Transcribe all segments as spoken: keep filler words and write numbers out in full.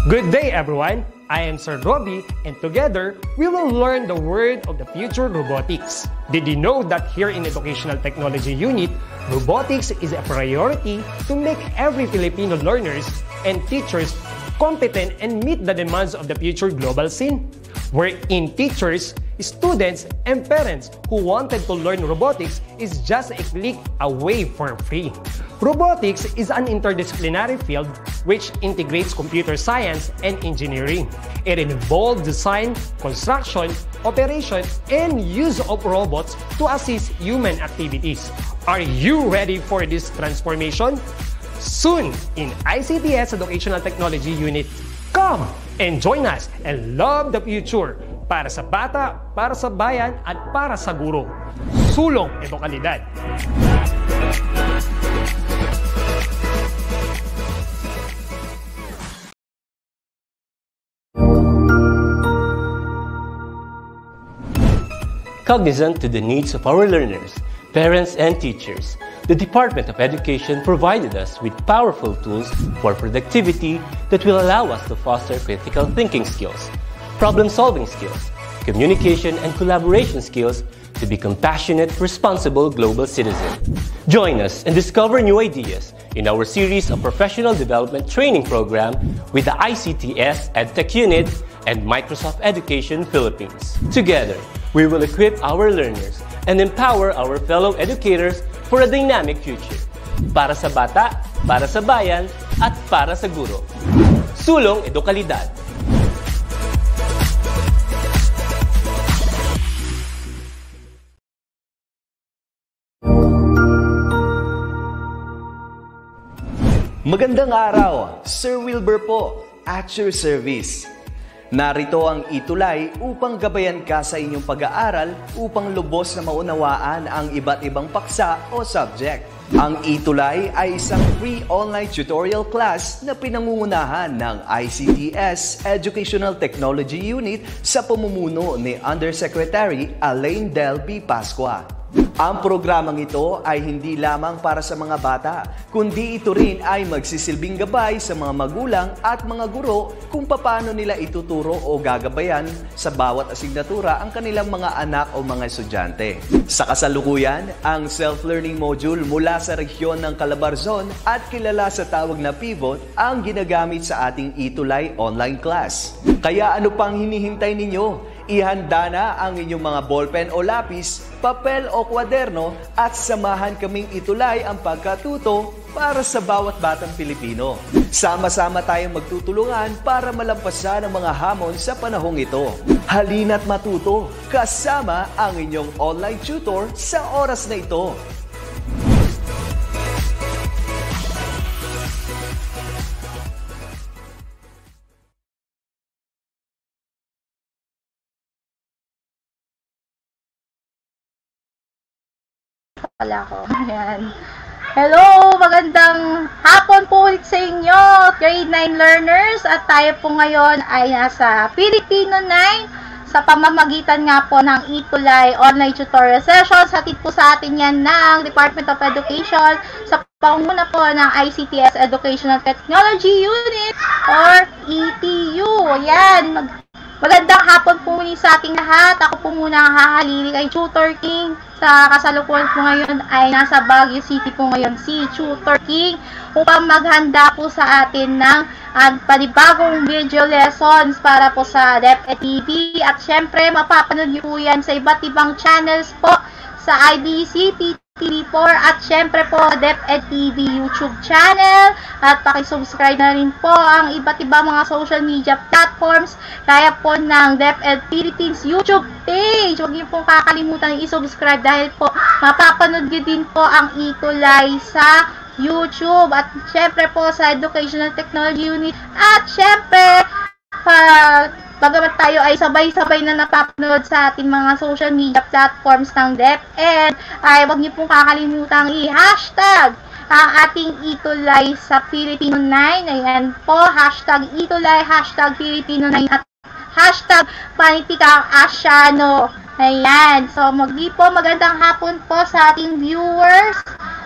Good day, everyone! I am Sir Robbie, and together, we will learn the word of the future, robotics. Did you know that here in Educational Technology Unit, robotics is a priority to make every Filipino learners and teachers competent and meet the demands of the future global scene? Wherein teachers, students, and parents who wanted to learn robotics is just a click away for free. Robotics is an interdisciplinary field which integrates computer science and engineering. It involves design, construction, operation, and use of robots to assist human activities. Are you ready for this transformation? Soon in I C T S Educational Technology Unit. Come and join us and love the future para sa bata, para sa bayan, at para sa guro. Sulong Edukalidad. Cognizant to the needs of our learners, parents, and teachers, the Department of Education provided us with powerful tools for productivity that will allow us to foster critical thinking skills, problem-solving skills, communication and collaboration skills to be compassionate, responsible global citizens. Join us and discover new ideas in our series of professional development training program with the I C T S EdTech Unit and Microsoft Education Philippines. Together, we will equip our learners and empower our fellow educators for a dynamic future. Para sa bata, para sa bayan, at para sa guro. Sulong Edukalidad. Magandang araw, Sir Wilbur po, at your service. Narito ang itulay upang gabayan ka sa inyong pag-aaral upang lubos na maunawaan ang iba't ibang paksa o subject. Ang itulay ay isang free online tutorial class na pinangungunahan ng I C T S Educational Technology Unit sa pamumuno ni Undersecretary Alain Del B. Pascua. Ang programang ito ay hindi lamang para sa mga bata, kundi ito rin ay magsisilbing gabay sa mga magulang at mga guro kung paano nila ituturo o gagabayan sa bawat asignatura ang kanilang mga anak o mga estudyante. Sa kasalukuyan, ang self-learning module mula sa rehiyon ng Calabarzon at kilala sa tawag na Pivot ang ginagamit sa ating itulay online class. Kaya ano pang hinihintay ninyo? Ihanda na ang inyong mga ballpen o lapis, papel o kwaderno at samahan kaming itulay ang pagkatuto para sa bawat batang Pilipino. Sama-sama tayong magtutulungan para malampasan ang mga hamon sa panahong ito. Halina't matuto kasama ang inyong online tutor sa oras na ito. Pala ko. Ayan. Hello! Magandang hapon po ulit sa inyo, grade nine learners. At tayo po ngayon ay nasa Filipino nine sa pamamagitan nga po ng itulay online tutorial sessions. Hatid po sa atin yan ng Department of Education sa pangunguna po ng I C T S Educational Technology Unit or E T U. Ayan. Mag Magandang hapon po muli sa ating lahat. Ako po muna ang hahalili kay Tutor King. Sa kasalukuyan po ngayon ay nasa Baguio City po ngayon si Tutor King upang maghanda po sa atin ng uh, panibagong video lessons para po sa DepEd T V. At syempre, mapapanood niyo po yan sa iba't ibang channels po sa I B C, T V four at syempre po DepEd T V YouTube channel at pakisubscribe na rin po ang iba't ibang mga social media platforms kaya po ng DepEd Philippines YouTube page. Huwag niyo pong kakalimutan i-subscribe dahil po mapapanood niyo din po ang itulay sa YouTube at syempre po sa Educational Technology Unit at syempre pag bagamat tayo ay sabay-sabay na napapanood sa ating mga social media platforms ng DepEd, ay huwag niyo pong kakalimutan i-hashtag ang ating itulay sa Filipino nine. Ayan po, hashtag itulay, hashtag Filipino nine at hashtag Panitikang Asyano. Ayan, so magi po magandang hapon po sa ating viewers.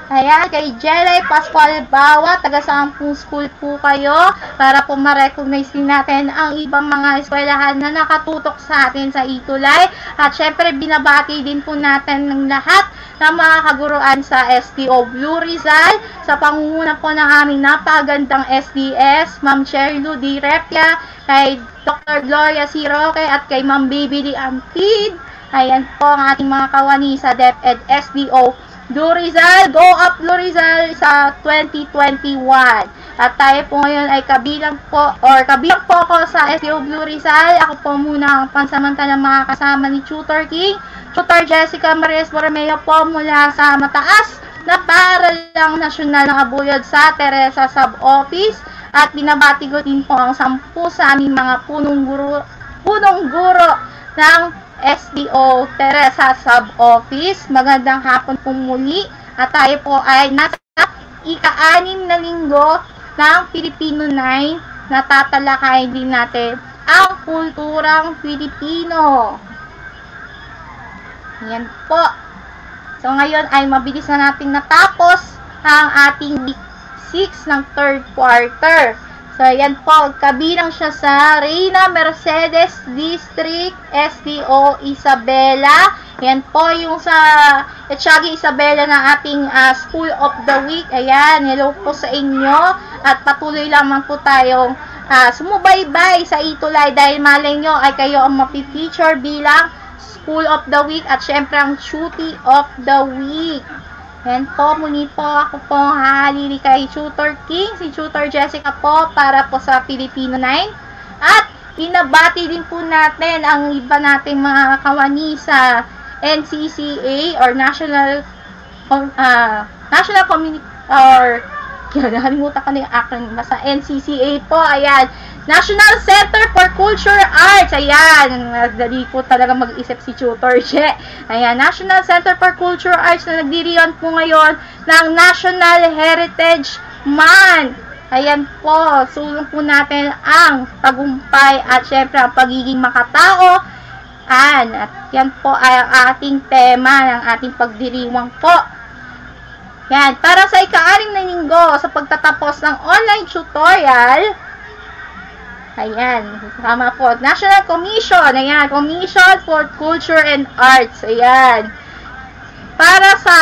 Ayan, kay Jelay Pascual Bawa, taga Sampung School po kayo, para po ma-recognize din natin ang ibang mga eskwelahan na nakatutok sa atin sa Itulay. At syempre, binabati din po natin ng lahat ng mga kaguruan sa S D O Blue Rizal, sa pangunguna po ng aming napagandang S D S, Ma'am Cherlu Di Repia, kay Doctor Gloria C. Roque, at kay Ma'am Baby Di Ampid. Ayan po ang ating mga kawani sa DepEd S D O Blue Rizal. Go up Blue Rizal sa twenty twenty-one. At tayo po ngayon ay kabilang po, or kabilang po ako sa S D O Blue Rizal. Ako po muna ang pansamantalang mga kasama ni Tutor King, Tutor Jessica Marias Borromeo po mula sa mataas na Paaralang Nasyonal ng Abuyod sa Teresa Sub-Office. At binabati ko din po ang sampu sa aming mga punong guro, punong guro ng S D O Teresa Sub-Office. Magandang hapon po muli. At tayo po ay nasa ika-anim na linggo ng Filipino nine na tatalakayin din natin ang kulturang Pilipino. Yan po. So ngayon ay mabilis na natin natapos ang ating week six ng third quarter. So yan po, kabilang siya sa Reyna Mercedes District S D O Isabela. Yan po yung sa Etchagi Isabela ng ating uh, School of the Week. Ayan, hello po sa inyo. At patuloy lamang po tayong uh, sumubaybay sa Itulay dahil malay nyo ay kayo ang mapifeature bilang School of the Week at syempre ang Cutie of the Week. Yan po, muli po ako po hahalili kay Tutor King, si Tutor Jessica po para po sa Filipino nine. At pinabati din po natin ang iba nating mga kawani sa N C C A or National uh, National Community or nakalimutan ko na yung acronym sa N C C A po. Ayan, National Center for Culture Arts. Ayan, nagdali po talaga mag-isip si Tutor Je. Ayan, National Center for Culture Arts na nagdiriyon po ngayon ng National Heritage Month. Ayan po, sulong po natin ang tagumpay at syempre ang pagiging makatao. An, at yan po ay ang ating tema ng ating pagdiriwang po. Yan, para sa ika-anim na linggo sa pagtatapos ng online tutorial. Ayan, tama po. National Commission. Ayan, Commission for Culture and Arts. Ayan. Para sa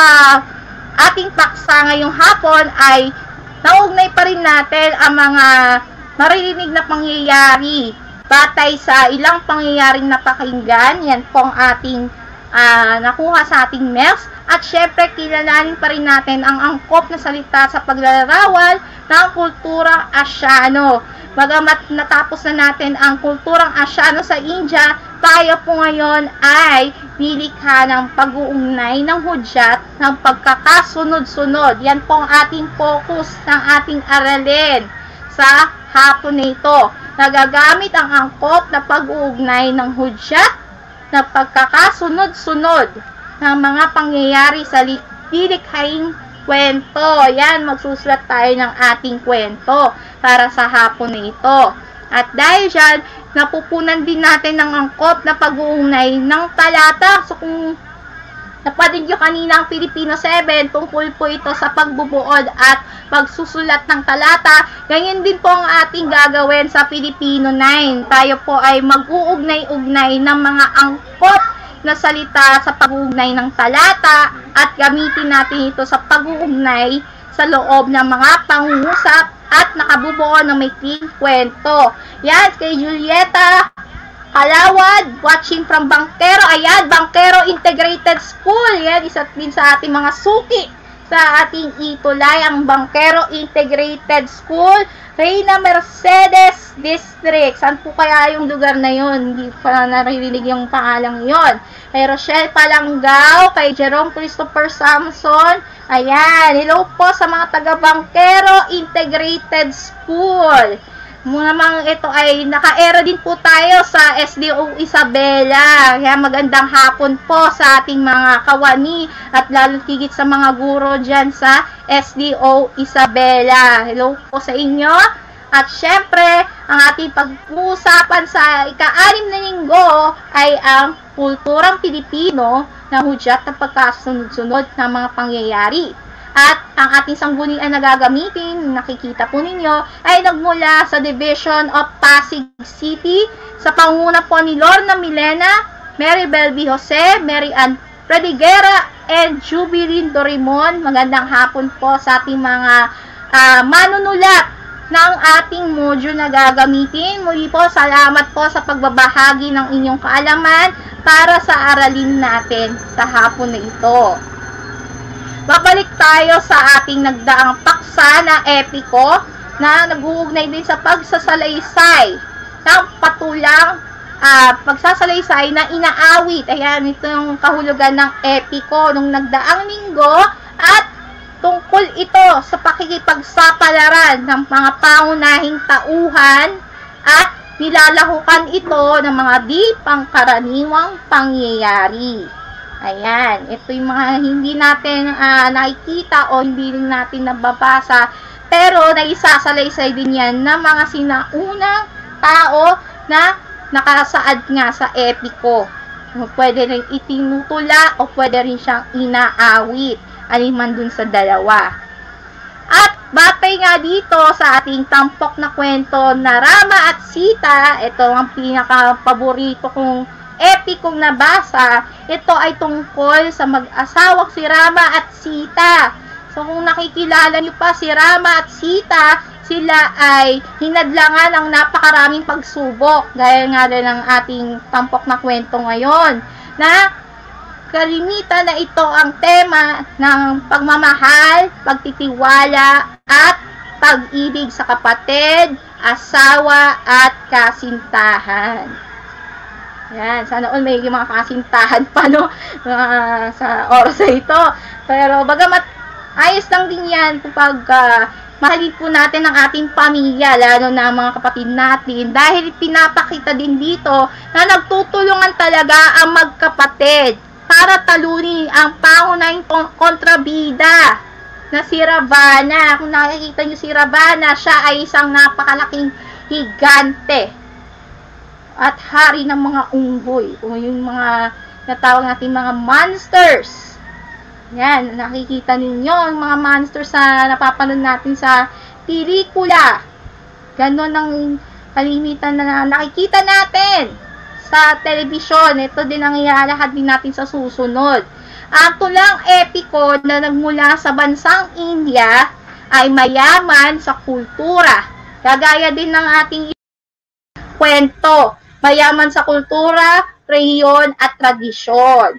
ating paksa ngayong hapon ay naugnay pa rin natin ang mga maririnig na pangyayari batay sa ilang pangyayaring napakinggan. Yan po ang ating uh, nakuha sa ating mails. At syempre, kilalanin pa rin natin ang angkop na salita sa paglalarawan ng kulturang Asyano. Bagamat natapos na natin ang kulturang Asyano sa India, tayo po ngayon ay nilikha ng pag-uugnay ng hudyat ng pagkakasunod-sunod. Yan po ang ating focus ng ating aralin sa hapon na ito. Nagagamit ang angkop na pag-uugnay ng hudyat na pagkakasunod-sunod ng mga pangyayari sa lilikhaing kwento. Yan, magsusulat tayo ng ating kwento para sa hapon na ito. At dahil dyan, napupunan din natin ng angkop na pag-uugnay ng talata. So kung napadig nyo kanina ang Filipino seven, tungkol po ito sa pagbubuod at pagsusulat ng talata. Ganyan din po ang ating gagawin sa Filipino nine. Tayo po ay mag-uugnay-ugnay ng mga angkop na salita sa pag-uugnay ng talata at gamitin natin ito sa pag-uugnay sa loob ng mga pangungusap at nakabubuo ng maikling kwento. Yan, kay Julieta Kalawad, watching from Bangkero. Ayan, Bangkero Integrated School. Yan, isa din sa ating mga suki sa ating Itulay, ang Bangkero Integrated School, Reyna Mercedes District. Saan po kaya yung lugar na yun? Hindi pa naririnig yung pangalang yon. Kay Rochelle Palanggaw, kay Jerome Christopher Samson. Ayan, hello po sa mga taga Bangkero Integrated School. Muna mang ito ay naka-era din po tayo sa S D O Isabela. Kaya magandang hapon po sa ating mga kawani at lalo tigit sa mga guro dyan sa S D O Isabela. Hello po sa inyo. At syempre, ang ating pag-uusapan sa ika-anim na linggo ay ang kulturang Pilipino na hudyat ng pagkasunod-sunod ng mga pangyayari. At ang ating sanggunian na gagamitin, nakikita po ninyo, ay nagmula sa Division of Pasig City sa pangunguna po ni Lorna Milena, Mary Belby Jose, Mary Ann Pradiguera, and Jubilin Dorimon. Magandang hapon po sa ating mga uh, manunulat ng ating module na gagamitin. Muli po, salamat po sa pagbabahagi ng inyong kaalaman para sa aralin natin sa hapon na ito. Babalik tayo sa ating nagdaang paksa na epiko na nag-uugnay din sa pagsasalaysay ng patulang uh, pagsasalaysay na inaawit. Ayan, ito yung kahulugan ng epiko nung nagdaang linggo at tungkol ito sa pakikipagsapalaran ng mga pangunahing tauhan at nilalahukan ito ng mga di pangkaraniwang pangyayari. Ayan, ito yung mga hindi natin uh, nakikita o hindi rin natin nababasa, pero naisasalaysay din yan ng mga sinaunang tao na nakasaad nga sa epiko. Pwede rin itinutula o pwede rin siyang inaawit, aliman dun sa dalawa. At batay nga dito sa ating tampok na kwento na Rama at Sita, ito ang pinaka-paborito kong epikong nabasa. Ito ay tungkol sa mag-asawang si Rama at Sita. So kung nakikilala niyo pa si Rama at Sita, sila ay hinadlangan ng napakaraming pagsubok. Gaya nga rin ng ating tampok na kwento ngayon, na kalimitan na ito ang tema ng pagmamahal, pagtitiwala, at pag-ibig sa kapatid, asawa, at kasintahan. Yan, sana all may mga kasintahan pa, no? Uh, sa oras na ito. Pero bagamat ayos lang din yan kapag uh, mahalin po natin ang ating pamilya, lalo na mga kapatid natin, dahil pinapakita din dito na nagtutulungan talaga ang magkapatid para talunin ang pangunahing kontrabida na si Ravana. Kung nakikita nyo si Ravana, siya ay isang napakalaking higante at hari ng mga unggoy, o yung mga natawag natin mga monsters. Yan, nakikita ninyo ang mga monsters na napapanood natin sa pelikula. Ganon ang kalimitan na nakikita natin sa telebisyon. Ito din ang ilalahad din natin sa susunod. Ang tulang epiko na nagmula sa bansang India ay mayaman sa kultura. Kagaya din ng ating kwento. Mayaman sa kultura, rehiyon, at tradisyon.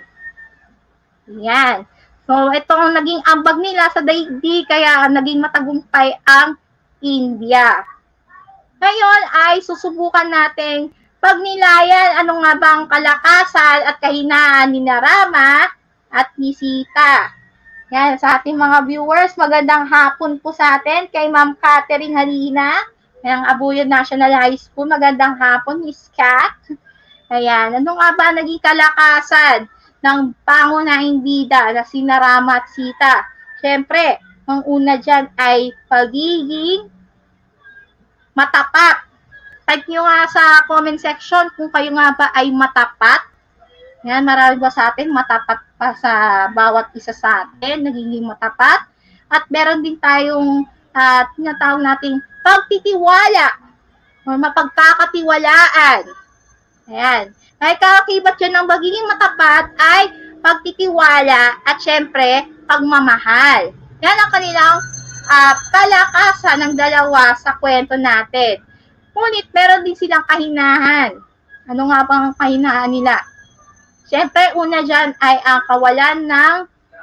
Yan. So, ito ang naging ambag nila sa daigdig, kaya naging matagumpay ang India. Ngayon ay susubukan natin pagnilayan ano nga ba ang kalakasan at kahinaan ni Rama at ni Sita. Yan, sa ating mga viewers, magandang hapon po sa atin kay Ma'am Catherine Halina ng Abuyan National High School. Magandang hapon, Miss Cat. Ayan, ano nga ba naging kalakasan ng pangunahing bida na sina Rama at Sita? Siyempre, ang una dyan ay pagiging matapat. Type nyo nga sa comment section kung kayo nga ba ay matapat. Yan, marami ba sa atin matapat pa sa bawat isa sa atin, nagiging matapat. At meron din tayong uh, tinatawag nating pagtitiwala o mapagkakatiwalaan. Ayan. Ay kakakibat yun ng magiging matapat ay pagtitiwala at syempre pagmamahal. Yan ang kanilang uh, kalakasan ng dalawa sa kwento natin. Ngunit meron din silang kahinahan. Ano nga bang kahinahan nila? Syempre, una dyan ay ang kawalan ng,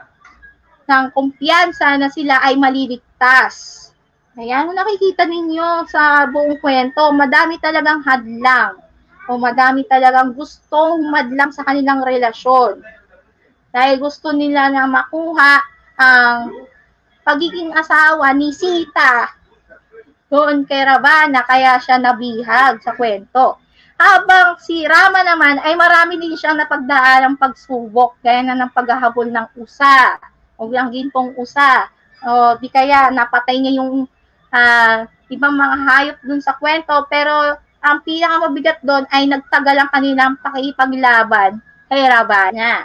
ng kumpiyansa na sila ay maliligtas. Ayan, nakikita ninyo sa buong kwento, madami talagang hadlang o madami talagang gustong humadlang sa kanilang relasyon. Dahil gusto nila na makuha ang pagiging asawa ni Sita doon kay Ravana, kaya siya nabihag sa kwento. Habang si Rama naman ay marami din siyang napagdaan ng pagsubok, gaya na ng paghahabol ng usa o ng gintong usa. O di kaya napatay niya yung uh, ibang mga hayop dun sa kwento, pero ang pinakamabigat doon ay nagtagal ang kanilang pakipaglaban kay Ravana.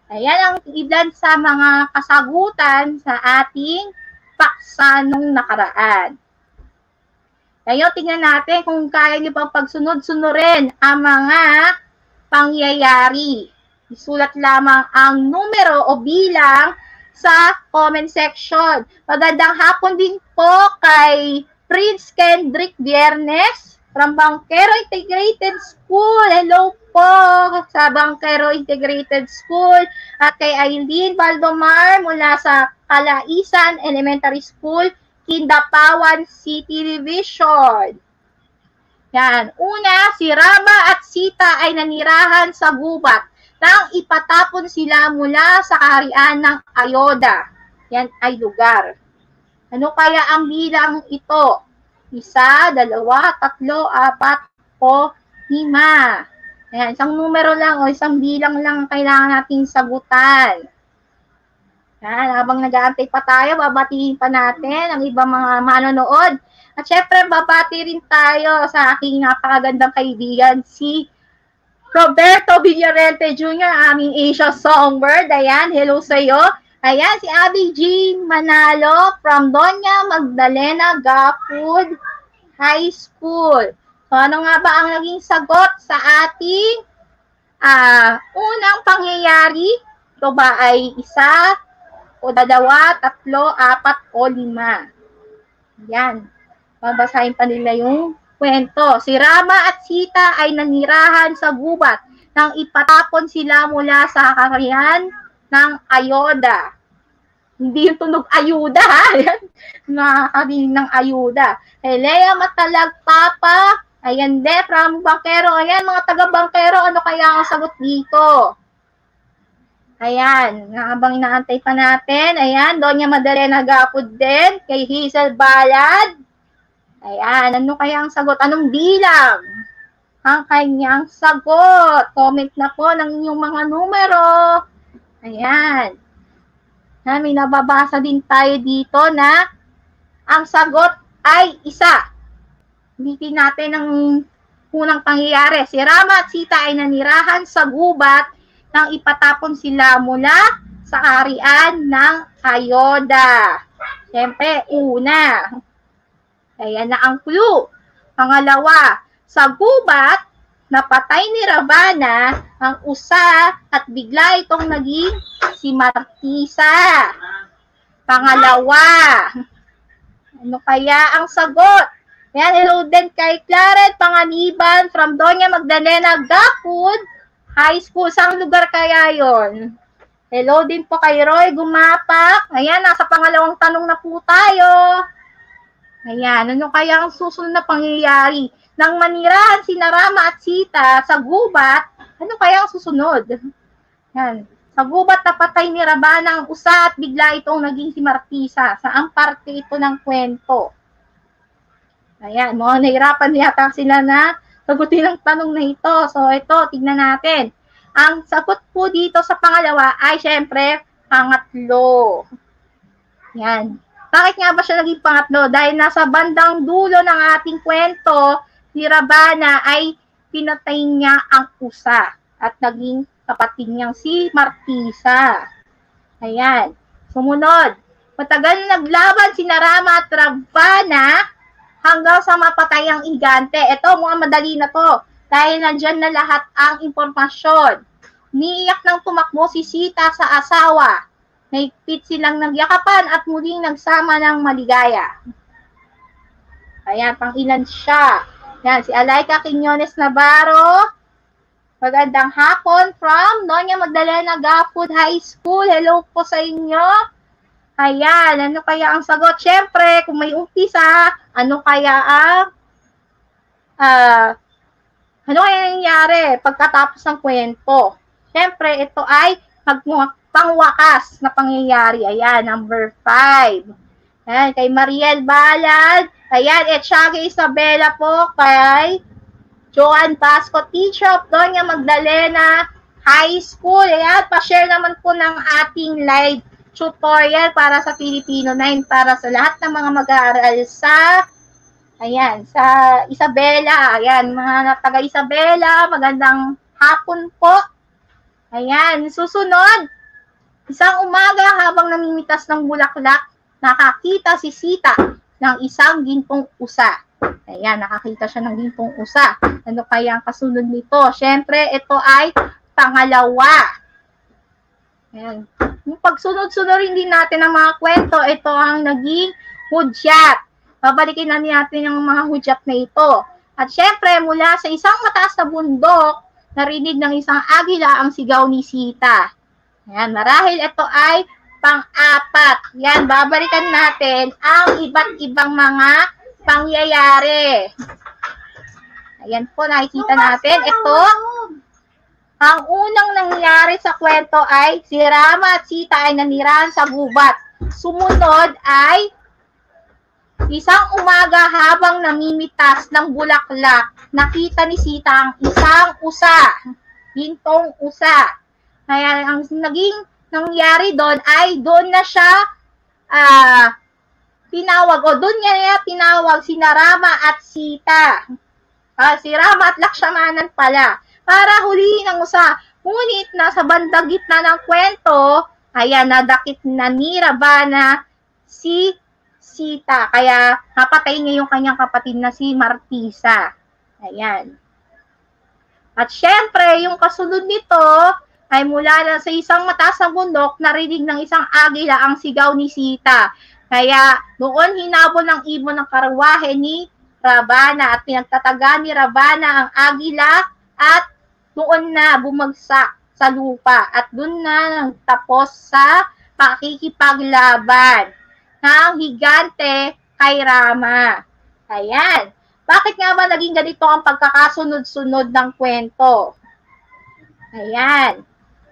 Ayan ang ilan sa mga kasagutan sa ating paksa nung nakaraan. Ngayon, tingnan natin kung kaya niyo pang pagsunod-sunurin ang mga pangyayari. Isulat lamang ang numero o bilang sa comment section. Magandang hapon din po kay Prince Kendrick Viernes from Bangkero Integrated School. Hello po sa Bangkero Integrated School. At kay Aileen Baldomar mula sa Kalaisan Elementary School, Kindapawan City Division. Yan. Una, si Rama at Sita ay nanirahan sa gubat nang ipatapon sila mula sa kaharian ng Ayodhya. Yan ay lugar. Ano kaya ang bilang ito? Isa, dalawa, tatlo, apat, o lima. Ayan, isang numero lang o isang bilang lang kailangan nating sagutan. Yan, habang nag-aantay pa tayo, babatiin pa natin ang ibang mga manonood. At syempre, babati rin tayo sa aking napakagandang kaibigan, si Roberto Villarente Junior, aming Asia Songbird. Ayan, hello sa iyo. Ayan, si Abby Jean Manalo from Doña Magdalena Gapud High School. So, ano nga ba ang naging sagot sa ating uh, unang pangyayari? Ito ba ay isa, o dalawa, tatlo, apat, o lima? Yan. Babasahin pa nila yung kwento. Si Rama at Sita ay nanirahan sa gubat nang ipatapon sila mula sa kaharian ng Ayodhya. Hindi yung tunog ayuda, ha? Nakakarinig ng ayuda. Kay Lea Matalag Papa, ayan de, from Bangkero. Ayan, mga taga-Bangkero, ano kaya ang sagot dito? Ayan, habang inaantay pa natin, ayan, Doña Madalena Gapud din, kay Hazel Balad. Ayan, ano kaya ang sagot? Anong bilang? Ang kanyang sagot. Comment na po ng inyong mga numero. Ayan. Na, may nababasa din tayo dito na ang sagot ay isa. Bitin natin ang unang pangyayari. Si Rama at Sita ay nanirahan sa gubat nang ipatapon sila mula sa kaharian ng Ayodhya. Siyempre, una. Ayan na ang clue. Pangalawa, sa gubat, napatay ni Ravana ang usa at bigla itong naging si Martisa. Pangalawa, ano kaya ang sagot? Ayan, hello din kay Claret Panganiban from Doña Magdalena Gapud High School. Saan lugar kaya yon? Hello din po kay Roy Gumapak. Ayan, nasa pangalawang tanong na po tayo. Ayan, ano kaya ang susunod na pangyayari? Nang manirahan si Rama at Sita sa gubat, ano kaya ang susunod? Ayan, sa gubat napatay ni Ravana ang usa at bigla itong naging si Martisa. Saang parte ito ng kwento? Ayan, mga nahirapan yata sila na sagutin ang tanong na ito. So ito, tignan natin. Ang sagot po dito sa pangalawa ay syempre pangatlo. Ayan. Bakit nga ba siya naging pangatlo? Dahil nasa bandang dulo ng ating kwento, si Ravana ay pinatay niya ang usa at naging kapatid niyang si Martisa. Ayan. Sumunod. Matagal na naglaban si Rama at Ravana hanggang sa mapatay ang higante. Ito, mga madali na to. Dahil nandyan na lahat ang impormasyon. Niiyak nang tumakbo si Sita sa asawa. Naigpit silang nagyakapan at muling nagsama ng maligaya. Ayan, pang ilan siya. Yan, si Alaika Quiñones Navarro. Magandang hapon from Doña Magdalena Gapud High School. Hello po sa inyo. Ayan, ano kaya ang sagot? Siyempre, kung may umpisa, ano kaya ang uh, ano kaya nangyari pagkatapos ng kwento? Siyempre, ito ay magmuha pangwakas na pangyayari. Ayan, number five. Ayan, kay Mariel Balad. Ayan, Etchage Isabela po kay Joan Pasco, teacher of Doña Magdalena High School. Ayan, pa-share naman po ng ating live tutorial para sa Filipino nine para sa lahat ng mga mag-aaral sa ayan, sa Isabela. Ayan, mga taga Isabela, magandang hapon po. Ayan, susunod. Isang umaga habang namimitas ng bulaklak, nakakita si Sita ng isang gintong usa. Ayan, nakakita siya ng gintong usa. Ano kaya ang kasunod nito? Siyempre, ito ay pangalawa. Ayan. Yung pagsunod-sunod din natin ang mga kwento, ito ang naging hudyat. Babalikin na natin ang mga hudyat na ito. At syempre, mula sa isang mataas na bundok, narinig ng isang agila ang sigaw ni Sita. Ayan, marahil ito ay pang-apat. Yan, babalikan natin ang iba't ibang mga pangyayari. Ayan po, nakikita natin. Ito, ang unang nangyari sa kwento ay si Rama at Sita ay nanirahan sa gubat. Sumunod ay isang umaga habang namimitas ng bulaklak, nakita ni Sita ang isang usa, gintong usa. Kaya ang naging nangyari doon ay doon na siya uh, tinawag, o doon niya niya tinawag si Rama at Sita. Uh, si Rama at Lakshmanan pala, para hulihin ang usa. Ngunit nasa bandang gitna ng kwento, ayan, nadakit na ni Ravana si Sita. Kaya napatay niya yung kanyang kapatid na si Martisa. Ayan. At syempre, yung kasunod nito ay mula na sa isang mataas na bundok, narinig ng isang agila ang sigaw ni Sita. Kaya doon hinabol ng ibon ng karwahe ni Ravana at pinagtataga ni Ravana ang agila at doon na bumagsak sa lupa at doon na nagtapos sa pakikipaglaban ng higante kay Rama. Ayan. Bakit nga ba naging ganito ang pagkakasunod-sunod ng kwento? Ayan.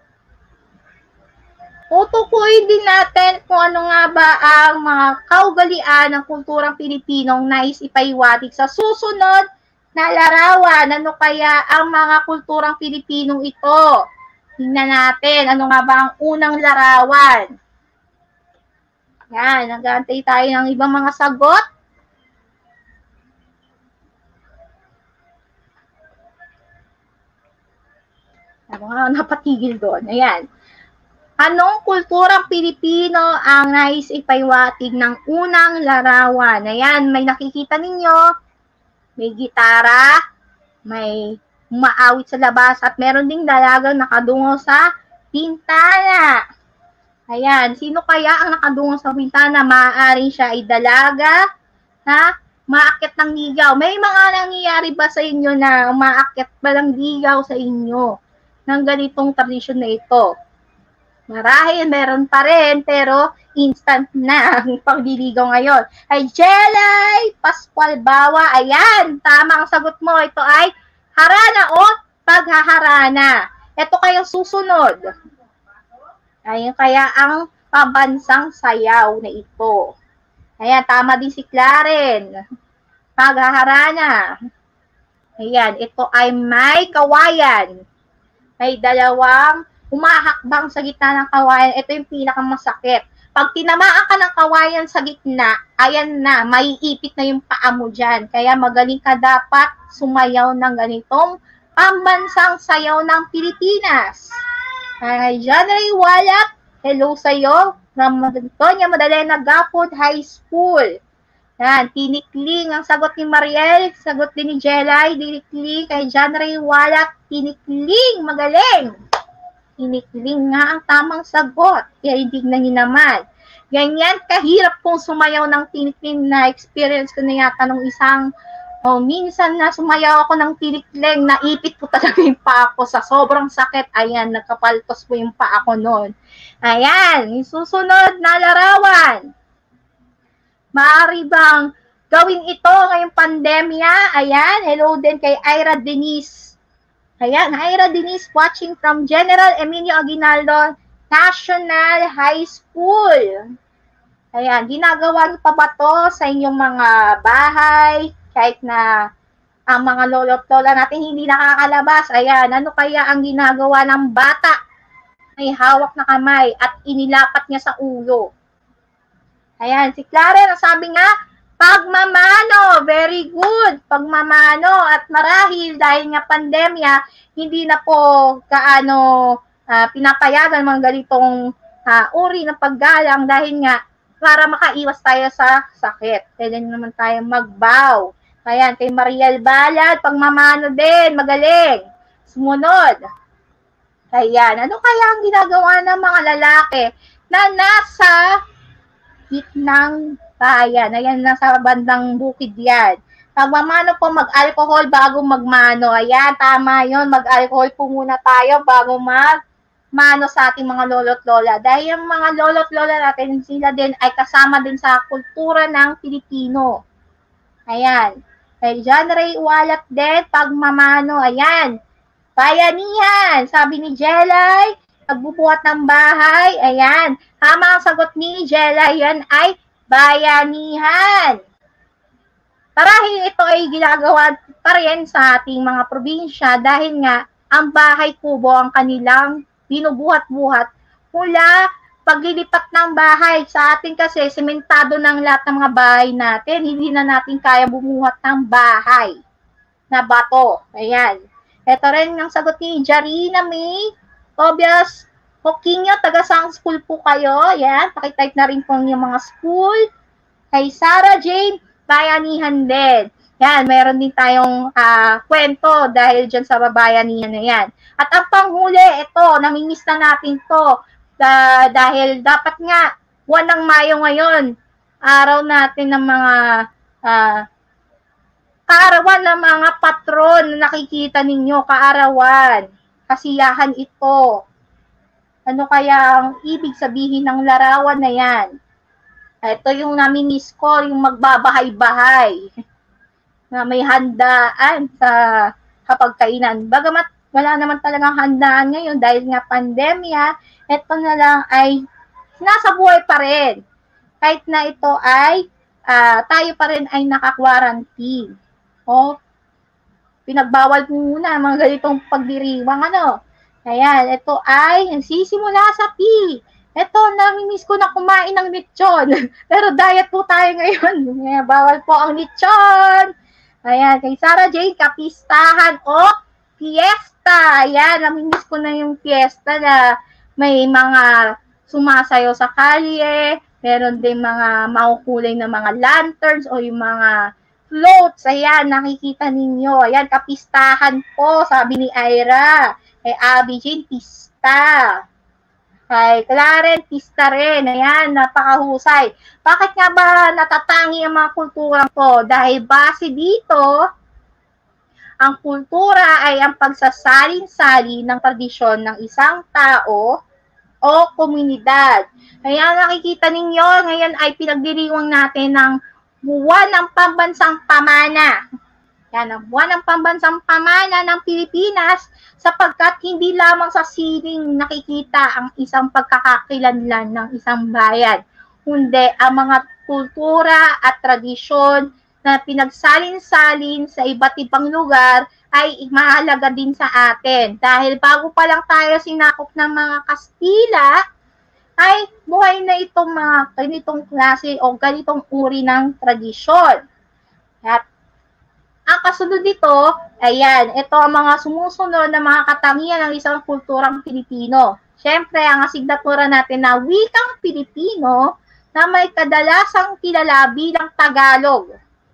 Tutukuyin din natin kung ano nga ba ang mga kaugalian ng kulturang Pilipinong nais ipaiwatig sa susunod na larawan. Ano kaya ang mga kulturang Pilipinong ito? Tingnan natin, ano nga ba ang unang larawan? Yan, nag-aantay tayo ng ibang mga sagot. Ano nga napatigil doon? Ayan. Anong kulturang Pilipino ang nais ipaiwatig ng unang larawan? Ayan, may nakikita ninyo. May gitara, may umaawit sa labas, at meron ding dalagang nakadungo sa bintana. Ayan, sino kaya ang nakadungo sa bintana? Maaaring siya ay dalaga na maakyat ng ligaw. May mga nangyayari ba sa inyo na umaakyat ba ng ligaw sa inyo ng ganitong tradisyon na ito? Marahil meron pa rin, pero instant na ang pagliligaw ngayon. Ay, Jelay Pascual Bawa, ayan, tama ang sagot mo. Ito ay harana o paghaharana. Ito kayang susunod. Ayan kaya ang pabansang sayaw na ito. Ayan, tama din si Claren. Paghaharana. Ayan, ito ay may kawayan. May dalawang umahakbang sa gitna ng kawayan. Ito yung pinakamasakit. Pag tinamaan ka ng kawayan sa gitna, ayan na, maiipit na yung paa mo dyan. Kaya magaling ka dapat sumayaw ng ganitong pambansang sayaw ng Pilipinas. Kay John Ray Walak, hello sa'yo. From Antonia Madalena Gapod High School. Yan, tinikling ang sagot ni Mariel, sagot din ni Jelay, tinikling kay John Ray Walak, tinikling, magaling. Tinikling nga ang tamang sagot. Kaya itignan niyo naman. Ganyan kahirap kung sumayaw ng tinikling na experience ko na yata nung isang oh, minsan na sumayaw ako ng tinikling, naipit ko talaga yung paa ko sa sobrang sakit. Ayan, nagkapaltos po yung paa ko noon. Ayan, yung susunod na larawan. Maaari bang gawin ito ngayong pandemya? Ayan, hello din kay Ira Denise. Ayan, Ira Denise watching from General Emilio Aguinaldo National High School. Ayan, ginagawa niyo pa ba to sa inyong mga bahay? Kahit na ang mga lolo at lola natin hindi nakakalabas. Ayan, ano kaya ang ginagawa ng bata? May hawak na kamay at inilapat niya sa ulo. Ayan, si Claren, ang sabi nga, pagmamano, very good, pagmamano. At marahil dahil nga pandemya, hindi na po kaano uh, pinapayagan mga ganitong uh, uri ng paggalang dahil nga para makaiwas tayo sa sakit. Pwede naman tayo magbow. Ayan, kay Mariel Balad, pagmamano din, magaling. Sumunod. Ayan, ano kaya ang ginagawa ng mga lalaki na nasa gitnang bayan? Ayan, nasa bandang bukid yan. Pagmamano po, mag-alcohol bago magmano. Ayan, tama yun. Mag-alcohol po muna tayo bago mag mano sa ating mga lolo't lola. Dahil yung mga lolo't lola natin, sila din ay kasama din sa kultura ng Pilipino. Ayan. Kay John Ray Walat din, pagmamano. Ayan. Bayanihan. Sabi ni Jelay, pagbubuhat ng bahay. Ayan. Tama ang sagot ni Jelay. Yan ay bayanihan. Marahil ito ay ginagawa pa rin sa ating mga probinsya dahil nga ang bahay kubo ang kanilang binubuhat-buhat mula paglilipat ng bahay. Sa atin kasi, sementado ng lahat ng mga bahay natin. Hindi na natin kaya bumuhat ng bahay na bato. Ayan. Ito rin ang sagot ni Jarina May. Tobias Hokinyo, taga-sang school po kayo. Ayan. Pakitype na rin po yung mga school. Kay Sarah Jane, bayanihan din. Yan, mayroon din tayong uh, kwento dahil dyan sa babayanihan na yan. At ang panghuli, ito, namimiss na natin to uh, dahil dapat nga, buwan ng Mayo ngayon, araw natin ng mga uh, kaarawan ng mga patron na nakikita ninyo, kaarawan, kasiyahan ito. Ano kaya ang ibig sabihin ng larawan na yan? Ito yung namimiss ko, yung magbabahay-bahay na may handaan sa kapagkainan. Bagamat wala naman talagang handaan ngayon dahil nga pandemya, ito na lang ay nasa buhay pa rin. Kahit na ito ay, uh, tayo pa rin ay naka-quarantine. O, pinagbawal muna mga ganitong pagdiriwang, ano. Ayan, ito ay nagsisimula sa P. Ito, namimiss ko na kumain ng lechon. Pero diet po tayo ngayon. Bawal po ang lechon. Ayan, kay Sarah Jane, kapistahan o fiesta. Ayan, namimiss ko na yung fiesta na may mga sumasayo sa kalye, meron din mga makukulay na mga lanterns o yung mga floats. Ayan, nakikita ninyo. Ayan, kapistahan po, sabi ni Ira. Kay Abby Jane, pista. Kay Clarence, pista rin. Ayan, napakahusay. Bakit nga ba natatangi ang mga kulturang to? Dahil base dito, ang kultura ay ang pagsasalin-sali ng tradisyon ng isang tao o komunidad. Kaya nakikita ninyo, ngayon ay pinagdiriwang natin ng buwan ng pambansang pamana. Yan, ang buwan ng pambansang pamana ng Pilipinas sapagkat hindi lamang sa sining nakikita ang isang pagkakakilanlan ng isang bayan, kundi ang mga kultura at tradisyon na pinagsalin-salin sa iba't ibang lugar ay mahalaga din sa atin. Dahil bago pa lang tayo sinakop ng mga Kastila, ay buhay na itong mga ganitong klase o ganitong uri ng tradisyon. At ang kasunod dito, ayan, ito ang mga sumusunod na mga katangian ng isang kulturang Pilipino. Siyempre, ang asignatura natin na wikang Pilipino na may kadalasang kilala bilang Tagalog.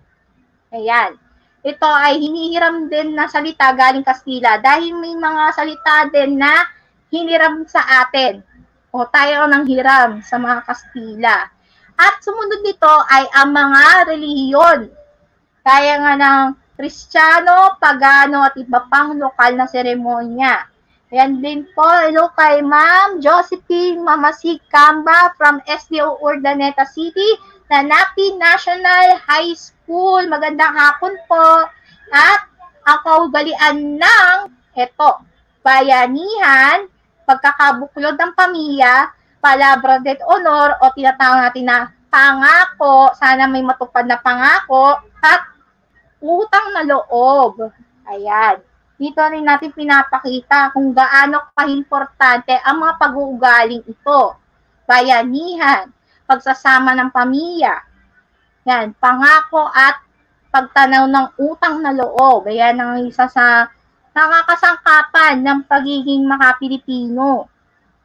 Ayan. Ito ay hinihiram din na salita galing Kastila dahil may mga salita din na hiniram sa atin. O tayo nang hiram sa mga Kastila. At sumunod nito ay ang mga relihiyon. Kaya nga ng Kristiyano, Pagano at iba pang lokal na seremonya. Ayan din po, hello kay Ma'am Josephine Mamasig Camba from S D O Urdaneta City, Nanapi National High School. Magandang hapon po. At ang kaugalian ng ito, bayanihan, pagkakabuklod ng pamilya, palabra de honor o tinatawag natin na pangako, sana may matupad na pangako, at utang na loob. Ayan. Dito rin natin pinapakita kung gaano ka-importante ang mga pag-uugaling ito. Bayanihan, pagsasama ng pamilya, yan, pangako at pagtanaw ng utang na loob. Ayan ang isa sa nakakasangkapan ng pagiging mga Pilipino.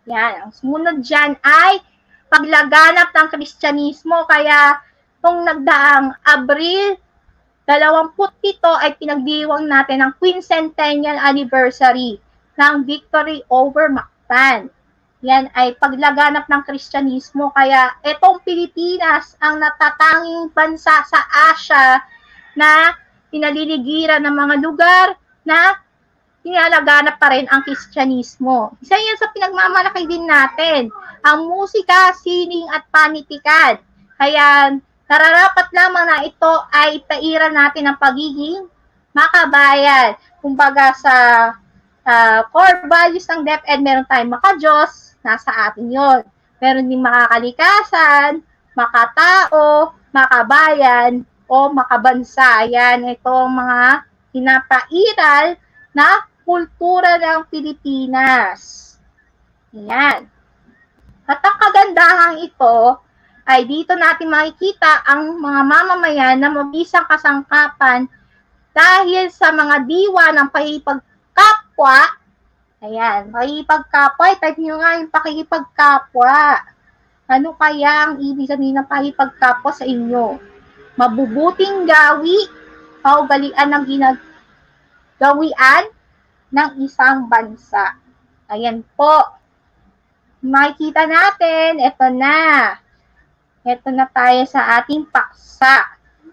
Yan. Ang sumunod dyan ay paglaganap ng Kristyanismo. Kaya itong nagdaang Abril dalawampu't pito ay pinagdiwang natin ang quincentennial anniversary ng victory over Mactan. Yan ay paglaganap ng Kristyanismo. Kaya itong Pilipinas ang natatanging bansa sa Asia na pinaliligiran ng mga lugar na pinalaganap pa rin ang Kristyanismo. Isa yan sa pinagmamalaki din natin, ang musika, sining at panitikan. Kaya nararapat lamang na ito ay pairan natin ang pagiging makabayan. Kumbaga sa uh, core values ng DepEd, meron tayong makadiyos, nasa atin yon. Meron din makakalikasan, makatao, makabayan, o makabansa. Yan, itong mga pinapairal na kultura ng Pilipinas. Yan. At ang kagandahang ito ay dito natin makikita ang mga mamamayan na mabisang kasangkapan dahil sa mga diwa ng pakikipagkapwa. Ayan, pakikipagkapwa. Type nyo nga yung pakikipagkapwa. Ano kaya ang ibig sabihin ng pakikipagkapwa sa inyo? Mabubuting gawi, kaugalian ng ginagawian ng isang bansa. Ayan po. Makikita natin, ito na. Ito na tayo sa ating paksa.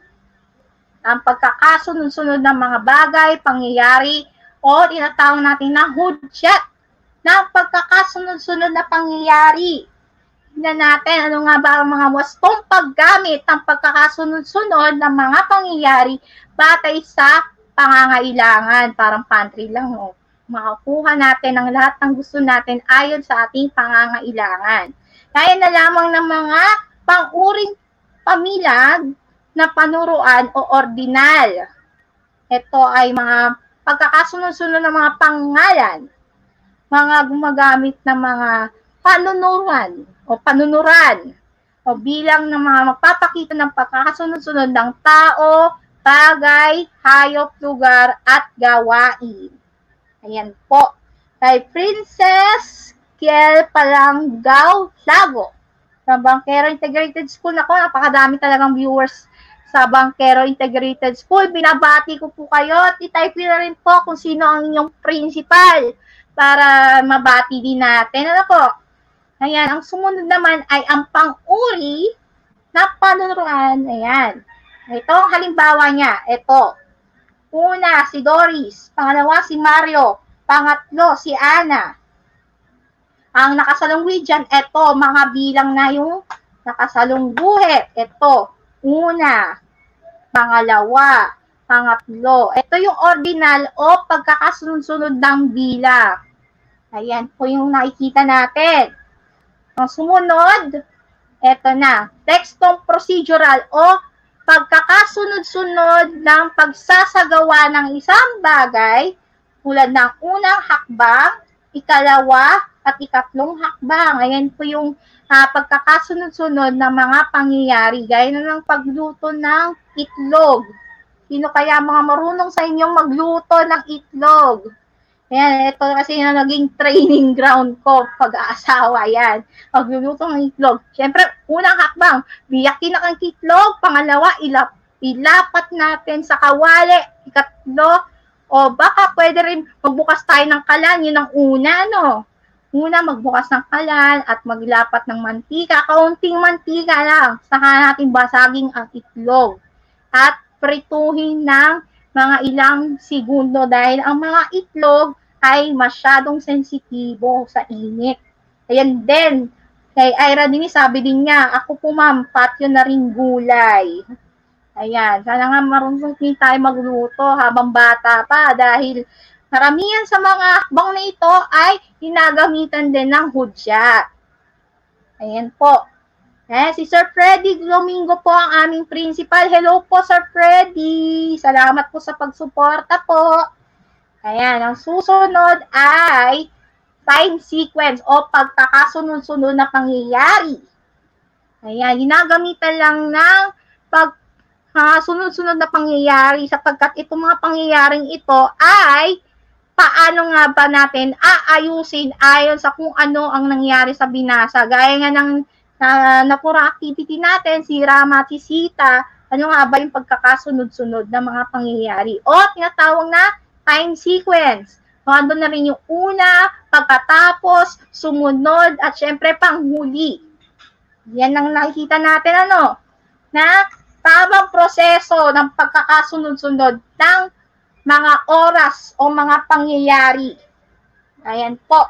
Ang pagkakasunod-sunod ng mga bagay, pangyayari, o tinatawag natin na hudyat ng pagkakasunod-sunod na pangyayari. Tingnan natin ano nga ba ang mga wastong paggamit ng pagkakasunod-sunod ng mga pangyayari batay sa pangangailangan. Parang pantry lang, oh. Makakuha natin ang lahat ng gusto natin ayon sa ating pangangailangan. Kaya na lamang ng mga pang-uring pamilag na panuruan o ordinal. Ito ay mga pagkakasunod-sunod ng mga pangalan, mga gumagamit ng mga panunuran o panunuran o bilang ng mga magpapakita ng pagkakasunod-sunod ng tao, bagay, hayop, lugar, at gawain. Ayan po. Kay Princess Kiel Palanggaw Lago sa Bangkero Integrated School. Ako, napakadami talagang viewers sa Bangkero Integrated School. Binabati ko po kayo at i-type na rin po kung sino ang inyong principal para mabati din natin. Ano po? Ayan, ang sumunod naman ay ang pang-uri na panunuran. Ayan. Ito ang halimbawa niya. Ito. Una, si Doris. Pangalawa, si Mario. Pangatlo, si Ana. Ang nakasalungwi dyan, ito, mga bilang na yung nakasalungguhit. Ito. Una, pangalawa, pangatlo. Ito yung ordinal o pagkakasunod-sunod ng bilang. Ayan po yung nakikita natin. Ang sumunod, ito na, tekstong procedural o pagkakasunod-sunod ng pagsasagawa ng isang bagay tulad ng unang hakbang, ikalawa, at ikatlong hakbang. Ayan po yung uh, pagkakasunod-sunod ng mga pangyayari. Gaya na ng pagluto ng itlog. Sino kaya mga marunong sa inyong magluto ng itlog? Ayan, ito kasi yung naging training ground ko pag-aasawa. Yan, magluluto ng itlog. Siyempre, unang hakbang, biyakin ang itlog. Pangalawa, ilap, ilapat natin sa kawali. Ikatlo, o baka pwede rin magbukas tayo ng kalan. Yun ang una, no? Una, magbukas ng kalan at maglapat ng mantika. Kaunting mantika lang. Saka natin basagin ang itlog. At prituhin ng mga ilang segundo dahil ang mga itlog ay masyadong sensitibo sa init. Ayan din. Kay Ira din, sabi din niya, ako po ma'am, patyo na rin gulay. Ayan. Sana nga marunong din tayo magluto habang bata pa dahil karamihan sa mga hakbang na ito ay ginagamitan din ng hudyat. Ayan po. Eh, si Sir Freddy Domingo po ang aming principal. Hello po, Sir Freddy. Salamat po sa pagsuporta po. Ayan, ang susunod ay time sequence o pagkakasunod-sunod na pangyayari. Ayan, ginagamitan lang ng pagkasunod-sunod na pangyayari sapagkat itong mga pangyayaring ito ay paano nga ba natin aayusin ayon sa kung ano ang nangyari sa binasa. Gaya nga ng uh, napura activity natin, si Rama at si Sita, ano nga ba yung pagkakasunod-sunod na mga pangyayari. O tinatawag na time sequence. So, andun na rin yung una, pagkatapos, sumunod, at syempre panghuli. Yan ang nakikita natin, ano, na tamang proseso ng pagkakasunod-sunod ng mga oras o mga pangyayari. Ayan po.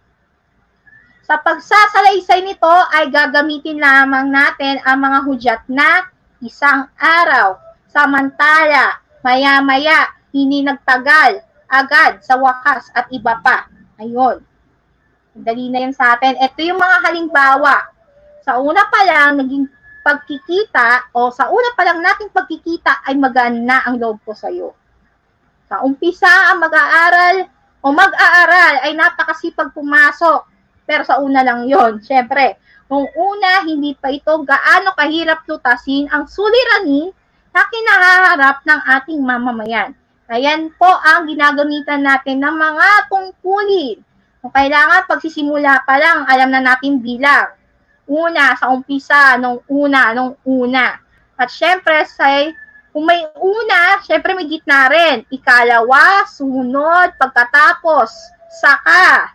Sa pagsasalaysay nito ay gagamitin lamang natin ang mga hudyat na isang araw, samantala, maya-maya, hindi nagtagal, agad, sa wakas, at iba pa. Ayun. Dali na yan sa atin. Ito yung mga halimbawa. Sa una pa lang, naging pagkikita, o sa una pa lang nating pagkikita, ay magaan na ang loob ko sa'yo. Sa umpisa, ang mag-aaral, o mag-aaral, ay napakasipag pumasok. Pero sa una lang yon. Siyempre, nung una, hindi pa ito gaano kahirap tutasin ang suliranin na kinaharap ng ating mamamayan. Ayan po ang ginagamitan natin ng mga tungkulin. Kung kailangan, pagsisimula pa lang, alam na natin bilang. Una, sa umpisa, nung una, nung una. At syempre, say, kung may una, syempre may gitna rin. Ikalawa, sunod, pagkatapos, saka.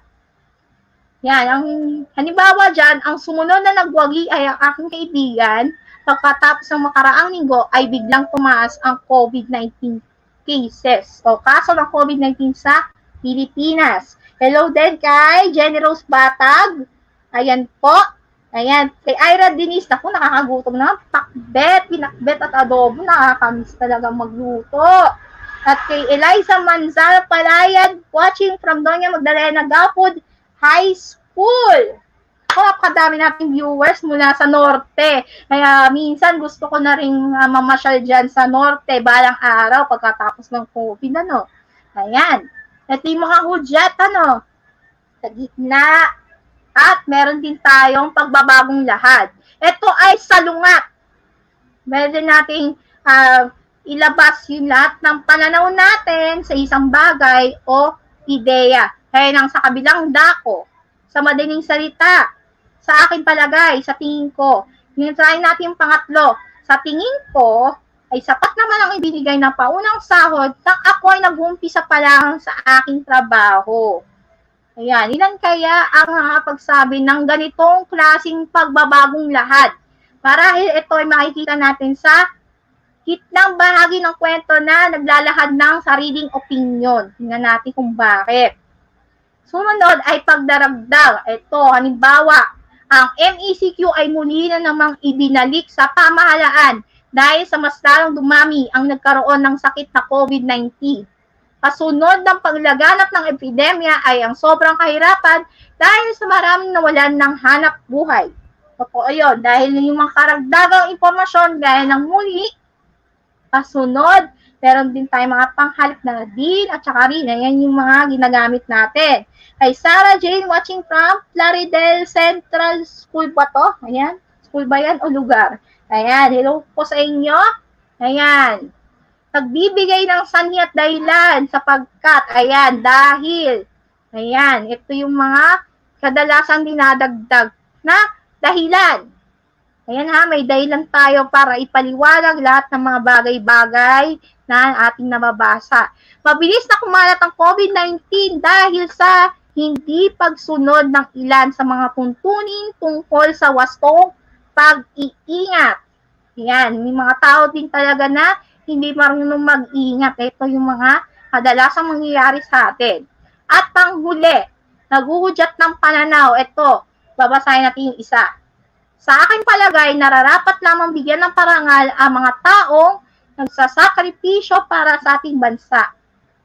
Yan, ang halimbawa dyan, ang sumunod na nagwagi ay ang aking kaibigan. Pagkatapos ng makaraang linggo, ay biglang tumaas ang COVID nineteen cases o kaso ng COVID nineteen sa Pilipinas. Hello din kay Jenny Rose Batag. Ayan po. Ayan. Kay Ira Denise. Naku, nakakagutom na. Pakbet, pinakbet at adobo. Nakakamiss talaga magluto. At kay Eliza Manzal Palayan, watching from Doña Magdalena Gapod High School. Oh, napakadami nating viewers mula sa Norte. Kaya minsan gusto ko na rin uh, mamasyal dyan sa Norte balang araw pagkatapos ng COVID, ano. Ayan. Ito yung mga hudyat, ano. Sa gitna. At meron din tayong pagbabagong lahad. Ito ay salungat. Meron din nating uh, ilabas yung lahat ng pananaw natin sa isang bagay o ideya. Kaya nang sa kabilang dako, sa madaling salita, sa akin palagay, sa tingin ko. Try natin yung pangatlo. Sa tingin ko, ay sapat naman ang ibinigay ng paunang sahod nang ako ay nag-uumpisa pa lang sa aking trabaho. Ayan, ilan kaya ang nakapagsabi ng ganitong klaseng pagbabagong lahad? Marahil ito ay makikita natin sa gitnang bahagi ng kwento na naglalahad ng sariling opinyon. Tingnan natin kung bakit. Sumunod ay pagdaragdag. Ito, halimbawa, ang M E C Q ay muli na namang ibinalik sa pamahalaan dahil sa mas lalong dumami ang nagkaroon ng sakit na COVID nineteen. Kasunod ng paglaganap ng epidemya ay ang sobrang kahirapan dahil sa maraming nawalan ng hanap buhay. Totoo yun, dahil yung mga karagdagang impormasyon gaya ng muli, kasunod, meron din tayong mga panghalip na din at saka rin, ayan yung mga ginagamit natin. Kay Sarah Jane watching from Plaridel Central School ba to? Ayan. School ba yan o lugar? Ayan. Hello po sa inyo. Ayan. Nagbibigay ng sanhi at dahilan sapagkat, ayan, dahil, ayan, ito yung mga kadalasang dinadagdag na dahilan. Ayan ha, may dahilan tayo para ipaliwanag lahat ng mga bagay-bagay na ating nababasa. Mabilis na kumalat ang COVID nineteen dahil sa hindi pagsunod ng ilan sa mga tuntunin tungkol sa wastong pag-iingat. Yan, may mga tao din talaga na hindi marunong mag-iingat. Ito yung mga kadalasang mangyayari sa atin. At panghuli, naguhudyat ng pananaw. Ito, babasahin natin yung isa. Sa aking palagay, nararapat lamang bigyan ng parangal ang mga taong nagsasakripisyo para sa ating bansa.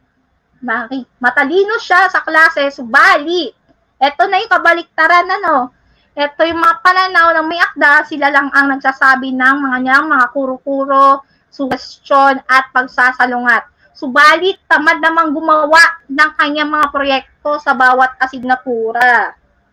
Matalino siya sa klase, subalit, ito na yung kabaliktaran, ano? Ito yung mga pananaw ng may akda, sila lang ang nagsasabi ng mga niyang mga kuro-kuro, sugestyon at pagsasalungat. Subalit, tamad namang gumawa ng kanyang mga proyekto sa bawat asignatura.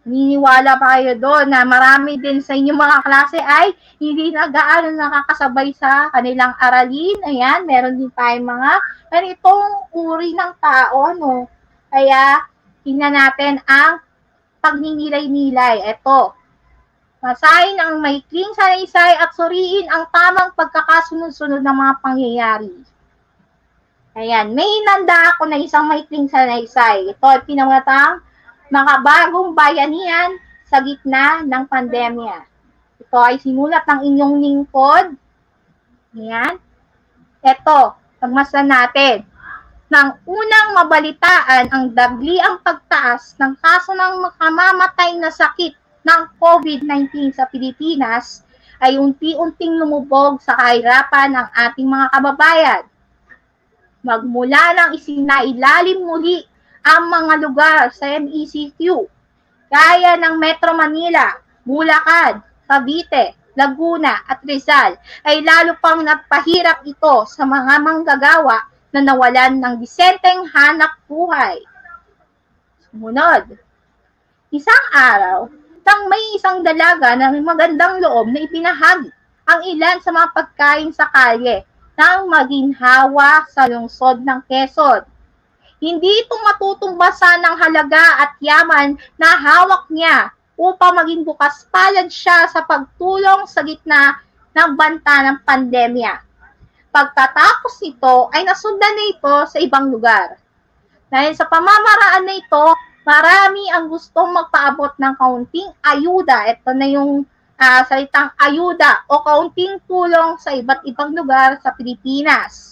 Naniniwala ba kayo doon na marami din sa inyong mga klase ay hindi na gaano nakakasabay sa kanilang aralin? Ayan, meron din tayong mga ganitong uri ng tao, no? Kaya, tingnan natin ang pagninilay-nilay. Ito, masahin ang maikling salaysay at suriin ang tamang pagkakasunod-sunod ng mga pangyayari. Ayan, may inanda ako na isang maikling salaysay. Ito ay pinangatang Makabagong Bayanihan sa Gitna ng Pandemya. Ito ay sinulat ng inyong lingkod. Ayan. Ito, pagmasdan natin. Nang unang mabalitaan ang dagli ang pagtaas ng kaso ng makamamatay na sakit ng COVID nineteen sa Pilipinas, ay unti-unting lumubog sa kahirapan ng ating mga kababayan. Magmula nang isinailalim muli ang mga lugar sa M E C Q, gaya ng Metro Manila, Bulacan, Cavite, Laguna at Rizal, ay lalo pang nagpahirap ito sa mga manggagawa na nawalan ng disenteng hanap buhay. Sumunod, isang araw, nang may isang dalaga na may magandang loob na ipinahagi ang ilan sa mga pagkain sa kalye nang maginhawa sa lungsod ng Quezon. Hindi ito matutumbasan ng halaga at yaman na hawak niya upang maging bukas palad siya sa pagtulong sa gitna ng banta ng pandemya. Pagkatapos nito ay nasundan na ito sa ibang lugar. Dahil sa pamamaraan na ito, marami ang gustong magpaabot ng kaunting ayuda. Ito na yung uh, salitang ayuda o kaunting tulong sa iba't ibang lugar sa Pilipinas.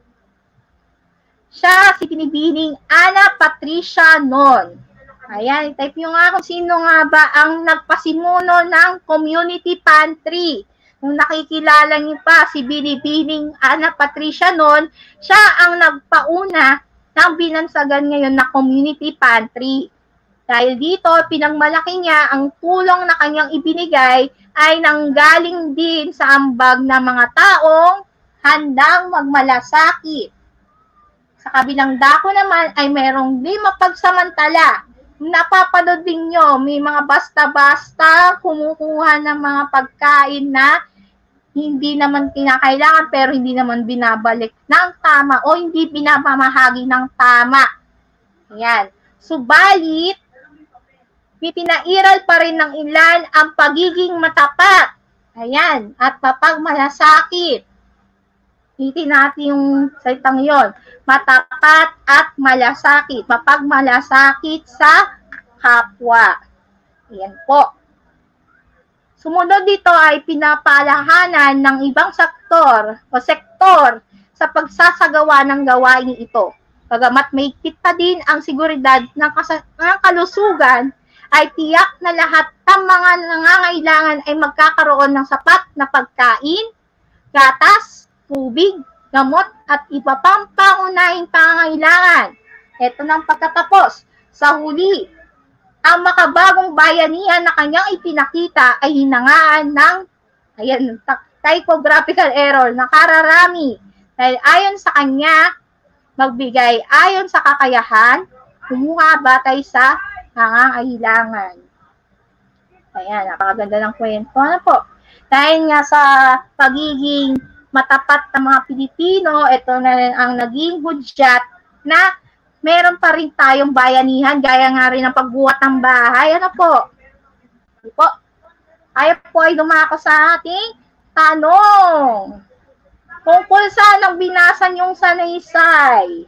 Siya si binibining Ana Patricia Non. Ayan, type nyo nga kung sino nga ba ang nagpasimuno ng community pantry. Kung nakikilala niyo pa si binibining Ana Patricia Non, siya ang nagpauna ng binansagan ngayon na community pantry. Dahil dito, pinagmalaki niya ang tulong na kanyang ibinigay ay nanggaling din sa ambag ng mga taong handang magmalasakit. Sa kabilang dako naman ay mayroong di mapagsamantala. Napapanood din nyo, may mga basta-basta kumukuha ng mga pagkain na hindi naman kinakailangan pero hindi naman binabalik ng tama o hindi binamamahagi ng tama. Ayan. Subalit, pinairal pa rin ng ilan ang pagiging matapat. Ayan. At mapagmalasakit. Hitin natin yung salitang yon. Matapat at malasakit. Mapagmalasakit sa kapwa. Ayan po. Sumunod dito ay pinapalahanan ng ibang sektor o sektor sa pagsasagawa ng gawain ito. Bagamat may kita din ang seguridad ng, ng kalusugan, ay tiyak na lahat ng mga nangangailangan ay magkakaroon ng sapat na pagkain, gatas, tubig, gamot, at iba pang pangunahing pangangailangan. Ito ng pagkatapos. Sa huli, ang makabagong bayanihan na kanyang ipinakita ay hinangaan ng ayan, typographical error, nakararami. Dahil ayon sa kanya, magbigay ayon sa kakayahan, kumuha batay sa pangangailangan. Ayan, napakaganda ng kwento. Ano po? Dahil nga sa pagiging matapat na mga Pilipino, ito na rin ang naging hudyat na meron pa rin tayong bayanihan, gaya nga rin ng pagbuhat ng bahay. Ano po? Ano po? Ayaw po ay dumako sa ating tanong. Tungkol saan ang binasa niyong sanaysay?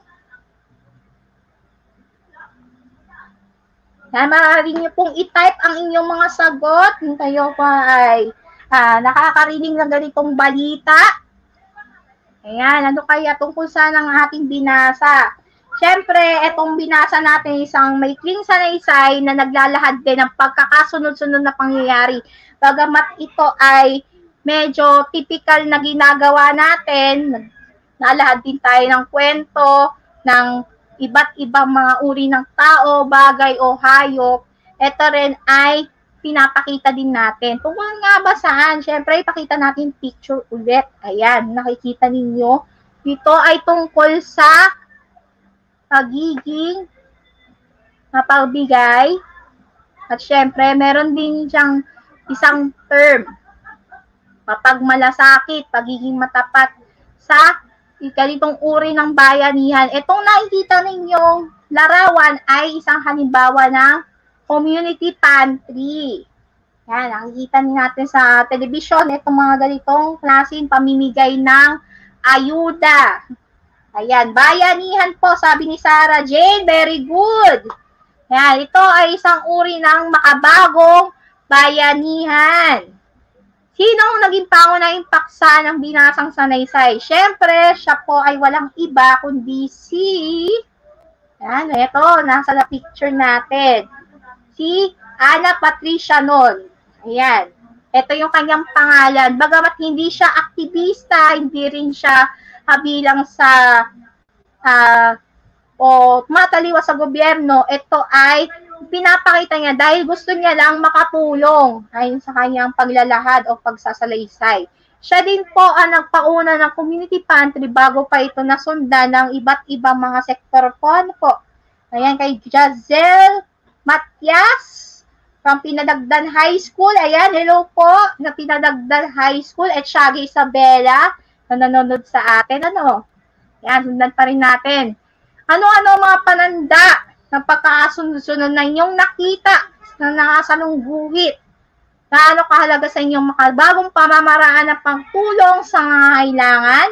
Yan, maaari niyo pong i-type ang inyong mga sagot kung kayo pa ay ah, nakakarinig ng ganitong balita. Ayan, ano kaya tungkol saan ang ating binasa? Siyempre, itong binasa natin isang maikling sanaysay na naglalahad din ng pagkakasunod-sunod na pangyayari. Bagamat ito ay medyo typical na ginagawa natin, nalahad din tayo ng kwento, ng iba't ibang mga uri ng tao, bagay o hayop. Ito rin ay pinapakita din natin. Tungkol nga ba saan? Siyempre, ipakita natin picture ulit. Ayan, nakikita ninyo. Ito ay tungkol sa pagiging mapagbigay At syempre, meron din siyang isang term, mapagmalasakit, pagiging matapat sa ganitong uri ng bayanihan. Itong nakikita ninyong larawan ay isang halimbawa ng community pantry. Yan, nakikita natin sa television, itong mga ganitong klaseng pamimigay ng ayuda. Ayan, bayanihan po, sabi ni Sarah Jane, very good. Yan, ito ay isang uri ng makabagong bayanihan. Sinong naging pangunahing paksa ng binasang sanaysay? Siyempre, siya po ay walang iba kundi si, yan, ito, nasa na picture natin, si Ana Patricia Non. Ayan. Ito yung kanyang pangalan. Bagamat hindi siya aktivista, hindi rin siya uh, bilang sa uh, o mataliwas sa gobyerno, ito ay pinapakita niya dahil gusto niya lang makatulong ayon sa kanyang paglalahad o pagsasalaysay. Siya din po ang nagpauna ng community pantry bago pa ito nasundan ng iba't ibang mga sektor po. Ano po? Ayan, kay Jazel Matias from Pinadagdan High School. Ayan, hello po, na Pinadagdan High School. At Shaggy Isabela, na nanonood sa atin. Ano? Ayan, sundan pa rin natin. Ano-ano mga pananda ng pagkakasunod-sunod na inyong nakita na nakasalungguhit? Gaano kahalaga sa inyong makabagong pamamaraan ng pagtulong sa nangangailangan?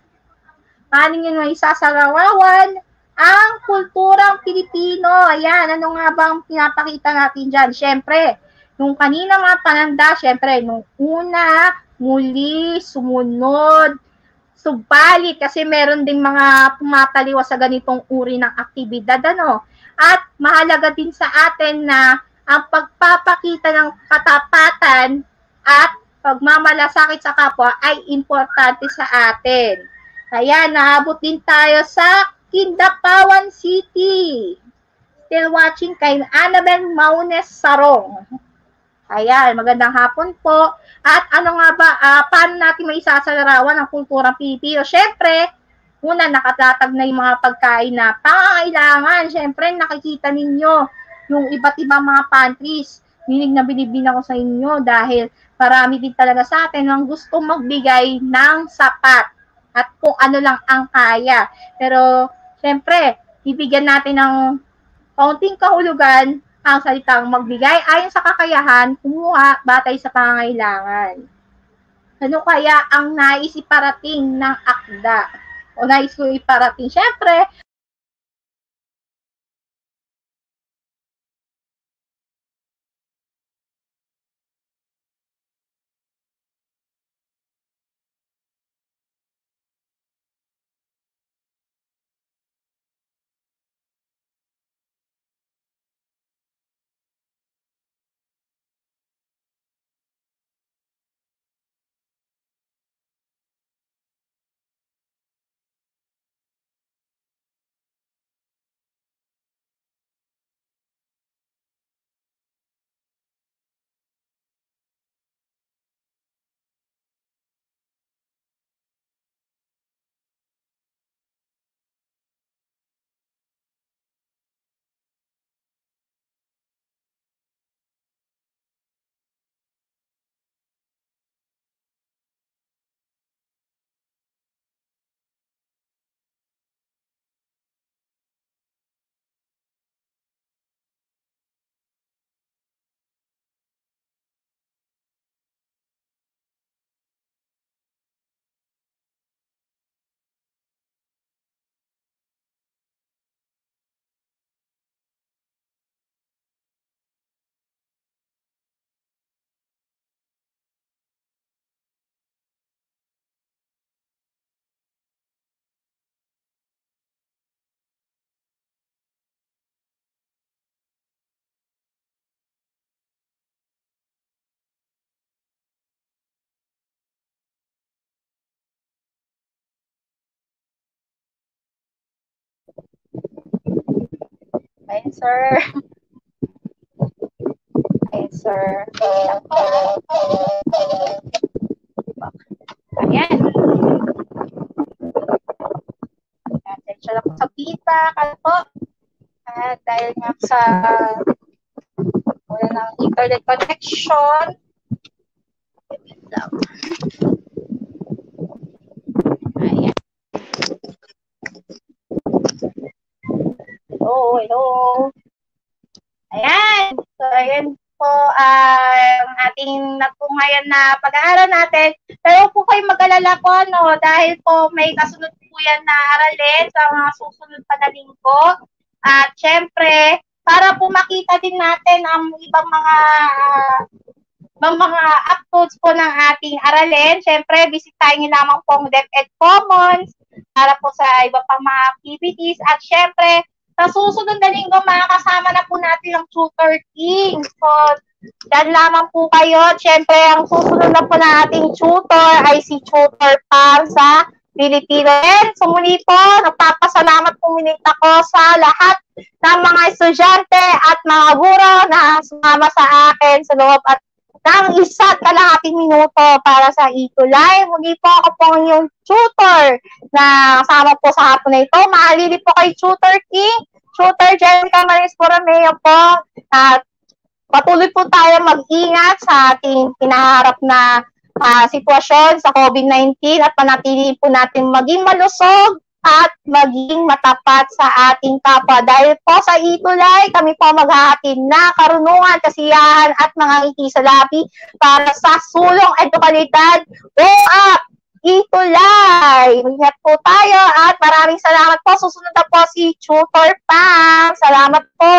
Paano nyo na isasarawan ang kulturang Pilipino? Ayan, ano nga bang pinapakita natin dyan? Siyempre, nung kanina mga pananda, siyempre, nung una, muli, sumunod, subalit, kasi meron ding mga pumataliwas sa ganitong uri ng aktibidad, ano? At mahalaga din sa atin na ang pagpapakita ng katapatan at pagmamalasakit sa kapwa ay importante sa atin. Ayan, naabot din tayo sa Kidapawan City. Still watching kay Annabel Maunes Sarong. Ayan, magandang hapon po. At ano nga ba, uh, paano natin maisasalarawan ang kulturang Pilipino? Siyempre, una, nakatatag na yung mga pagkain na pangangailangan. Siyempre, nakikita ninyo yung iba't ibang mga pantries. Binig na binibin ako sa inyo dahil marami din talaga sa atin ang gusto magbigay ng sapat at kung ano lang ang kaya. Pero, siyempre, bibigyan natin ng kaunting kahulugan ang salitang magbigay ayon sa kakayahan, kumuha batay sa pangangailangan. Ano kaya ang nais iparating ng akda? O nais ko iparating? Siyempre, ayun, sir. Ayun, sir. Ayan. Atensya lang po sa feedback. Ano po? At dahil nga sa wala internet connection. Ayan. Hello, hello. Ayan. So, ayan po ang uh, ating napungayan na pag-aaral natin. Pero po kayo mag-alala po, no? Dahil po may kasunod po yan na aralin sa mga susunod pa na linggo. At syempre, para po makita din natin ang ibang mga uh, ibang mga uploads po ng ating aralin, syempre, bisitahin niyo lamang po ang DepEd Commons para po sa iba pang mga activities. At syempre, sa susunod na linggo, makakasama na po natin ang Tutor King. So, dyan lamang po kayo. Siyempre, ang susunod na po na ating tutor ay si Tutor Pam sa Filipino. And so, muli po, nagpapasalamat po minit ako sa lahat ng mga estudyante at mga guro na sumama sa akin sa loob at ng isa't kalahating minuto para sa Itulay. Muli po ako po yung tutor na kasama po sa hapon na ito. Maalili po kay Tutor King, Tutor Jerica Maris Porameo po. At patuloy po tayo mag-ingat sa ating pinaharap na uh, sitwasyon sa COVID nineteen at panatili po natin maging malusog at maging matapat sa ating kapwa. Dahil po sa Itulay, kami po maghahatid na karunungan, kasiyahan at mga ngiti sa labi para sa sulong edukalidad. Go up! Itulay! Ingat po tayo at maraming salamat po. Susunod na po si Tutor Pam. Salamat po!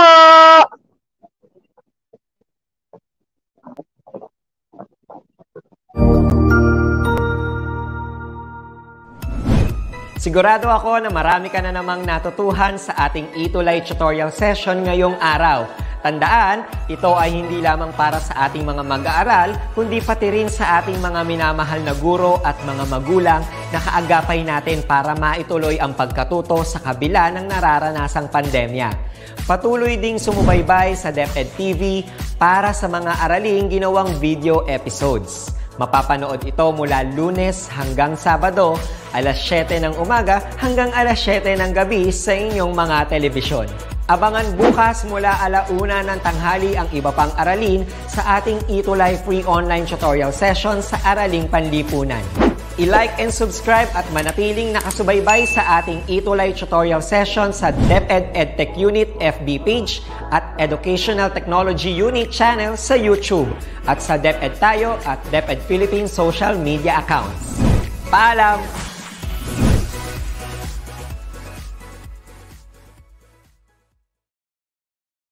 Sigurado ako na marami ka na namang natutuhan sa ating Itulay tutorial session ngayong araw. Tandaan, ito ay hindi lamang para sa ating mga mag-aaral, kundi pati rin sa ating mga minamahal na guro at mga magulang na kaagapay natin para maituloy ang pagkatuto sa kabila ng nararanasang pandemya. Patuloy ding sumubaybay sa DepEd T V para sa mga araling ginawang video episodes. Mapapanood ito mula Lunes hanggang Sabado, alas siyete ng umaga hanggang alas siyete ng gabi sa inyong mga telebisyon. Abangan bukas mula alauna ng tanghali ang iba pang aralin sa ating Itulay free online tutorial session sa Araling Panlipunan. I-like and subscribe at manatiling nakasubaybay sa ating Itulay tutorial session sa DepEd EdTech Unit F B page at Educational Technology Unit channel sa YouTube at sa DepEd Tayo at DepEd Philippines social media accounts. Paalam!